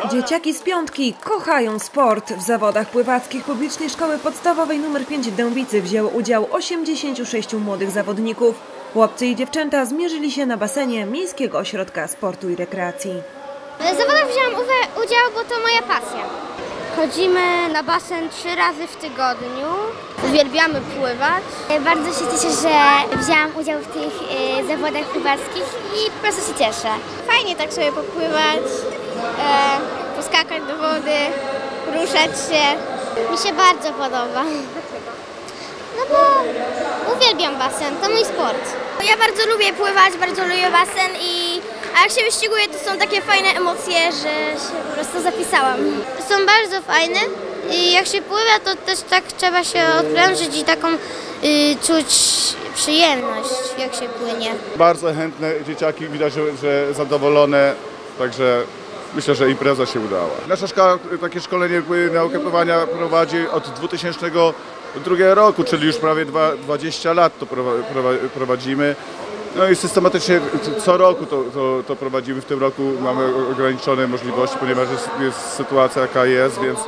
Dzieciaki z piątki kochają sport. W zawodach pływackich publicznej szkoły podstawowej nr 5 w Dębicy wzięło udział 86 młodych zawodników. Chłopcy i dziewczęta zmierzyli się na basenie Miejskiego Ośrodka Sportu i Rekreacji. W zawodach wzięłam udział, bo to moja pasja. Chodzimy na basen 3 razy w tygodniu. Uwielbiamy pływać. Bardzo się cieszę, że wzięłam udział w tych zawodach pływackich i po prostu się cieszę. Fajnie tak sobie popływać, poskakać do wody, ruszać się. Mi się bardzo podoba. No bo uwielbiam basen, to mój sport. Ja bardzo lubię pływać, bardzo lubię basen a jak się wyściguję, to są takie fajne emocje, że się po prostu zapisałam. Są bardzo fajne i jak się pływa, to też tak trzeba się odprężyć i taką czuć przyjemność, jak się płynie. Bardzo chętne dzieciaki, widać, że zadowolone, także myślę, że impreza się udała. Nasza szkoła takie szkolenie naukę pływania prowadzi od 2002 roku, czyli już prawie 20 lat to prowadzimy. No i systematycznie co roku to prowadzimy. W tym roku mamy ograniczone możliwości, ponieważ jest sytuacja jaka jest, więc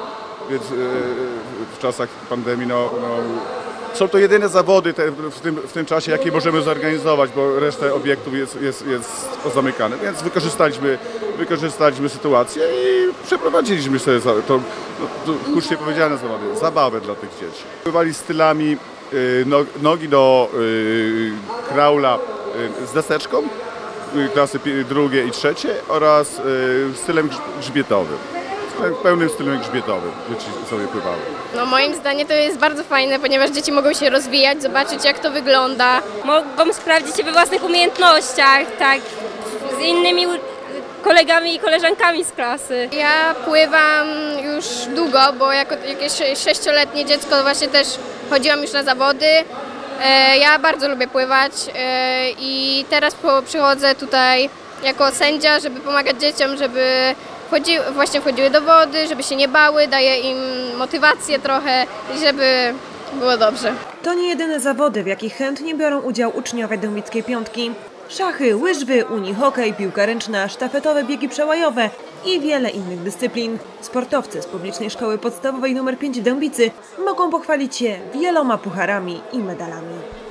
w czasach pandemii są to jedyne zawody w tym czasie, jakie możemy zorganizować, bo reszta obiektów jest pozamykane. Więc wykorzystaliśmy sytuację i przeprowadziliśmy sobie to hucznie powiedziane zawody, zabawę dla tych dzieci. Pływali stylami nogi do kraula z deseczką, klasy drugie i trzecie oraz stylem grzbietowym. Pełnym stylem grzbietowym dzieci sobie pływały. No moim zdaniem to jest bardzo fajne, ponieważ dzieci mogą się rozwijać, zobaczyć jak to wygląda. Mogą sprawdzić się we własnych umiejętnościach, tak, z innymi kolegami i koleżankami z klasy. Ja pływam już długo, bo jako jakieś 6-letnie dziecko właśnie też chodziłam już na zawody. Ja bardzo lubię pływać i teraz przychodzę tutaj jako sędzia, żeby pomagać dzieciom, żeby wchodziły do wody, żeby się nie bały, daję im motywację trochę, żeby było dobrze. To nie jedyne zawody, w jakich chętnie biorą udział uczniowie dębickiej piątki. Szachy, łyżwy, unihokej, piłka ręczna, sztafetowe biegi przełajowe i wiele innych dyscyplin. Sportowcy z publicznej szkoły podstawowej nr 5 w Dębicy mogą pochwalić się wieloma pucharami i medalami.